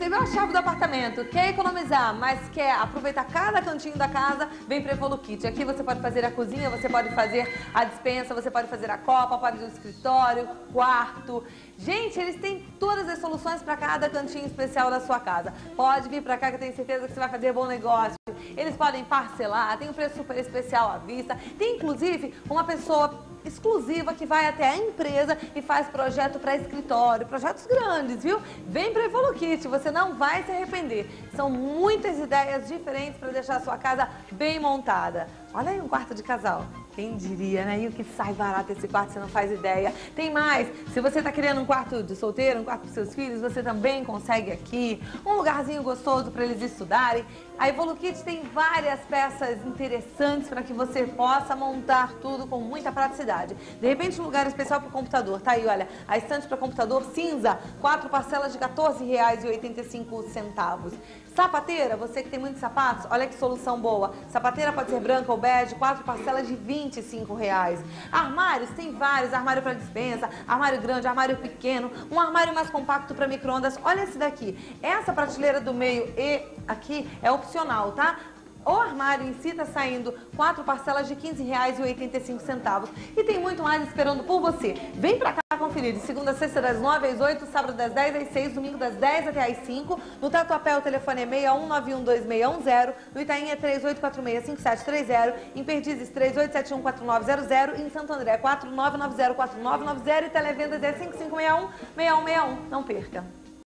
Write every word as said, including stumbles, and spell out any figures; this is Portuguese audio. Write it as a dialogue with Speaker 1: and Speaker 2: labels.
Speaker 1: recebeu a chave do apartamento, quer economizar, mas quer aproveitar cada cantinho da casa, vem para Evolukit. Aqui você pode fazer a cozinha, você pode fazer a despensa, você pode fazer a copa, pode fazer o escritório, quarto. Gente, eles têm todas as soluções para cada cantinho especial da sua casa. Pode vir para cá que eu tenho certeza que você vai fazer bom negócio. Eles podem parcelar, tem um preço super especial à vista. Tem inclusive uma pessoa exclusiva que vai até a empresa e faz projeto para escritório, projetos grandes, viu? Vem para Evolukit, você não vai se arrepender. São muitas ideias diferentes para deixar a sua casa bem montada. Olha aí um quarto de casal. Quem diria, né? E o que sai barato esse quarto, você não faz ideia. Tem mais, se você tá querendo um quarto de solteiro, um quarto para seus filhos, você também consegue aqui. Um lugarzinho gostoso para eles estudarem. A Evolukit tem várias peças interessantes para que você possa montar tudo com muita praticidade. De repente, um lugar especial para o computador. Tá aí, olha, a estante para computador cinza, quatro parcelas de quatorze reais e oitenta e cinco centavos. Sapateira, você que tem muitos sapatos, olha que solução boa. Sapateira pode ser branca ou bege, quatro parcelas de vinte e cinco reais. Armários, tem vários, armário para dispensa, armário grande, armário pequeno, um armário mais compacto para micro-ondas. Olha esse daqui. Essa prateleira do meio e aqui é opcional, tá? O armário em si está saindo quatro parcelas de quinze reais e oitenta e cinco centavos. E tem muito mais esperando por você. Vem pra cá conferir. De segunda a sexta, das nove às oito, sábado das dez às seis, domingo das dez até às cinco. No Tatuapé o telefone é seis um nove um dois seis um zero. No Itaim é três oito quatro seis cinco sete três zero. Em Perdizes três oito sete um quatro nove zero zero. E em Santo André quatro nove nove zero quatro nove nove zero. E televendas é cinco cinco seis um seis um seis um. Não perca.